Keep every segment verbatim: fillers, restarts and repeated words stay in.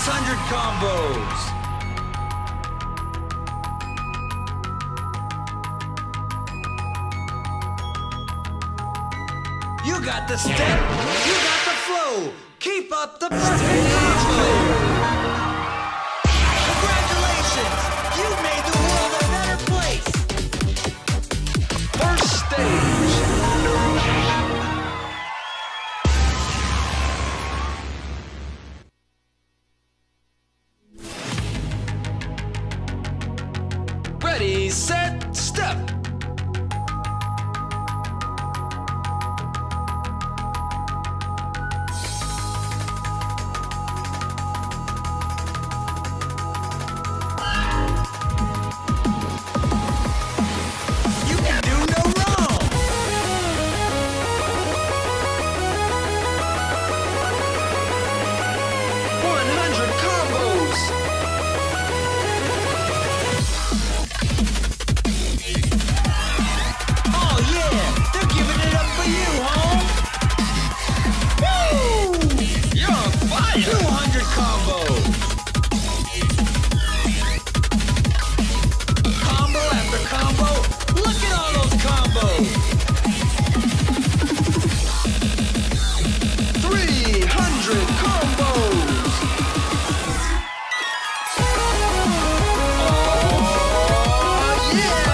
hundred combos. You got the step, you got the flow. Keep up the perfect combo. Congratulations, you made the world a better place. First stage. Ready, set, step. two hundred combos. Combo after combo. Look at all those combos. three hundred combos. Oh, yeah.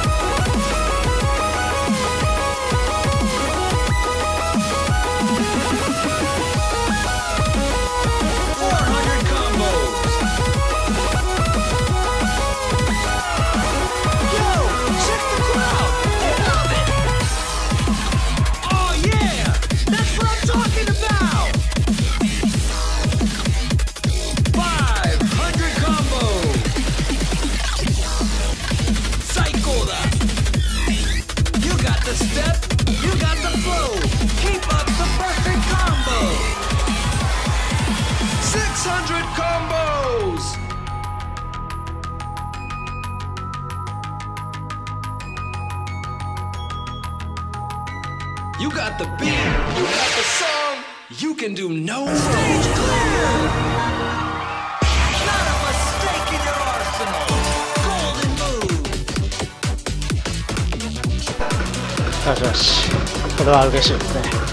Step, you got the flow. Keep up the perfect combo. six hundred combos. You got the beat, you got the song. You can do no wrong. Stage clear. Not a mistake in your arsenal. Golden move. よしよし、これは嬉しいですね。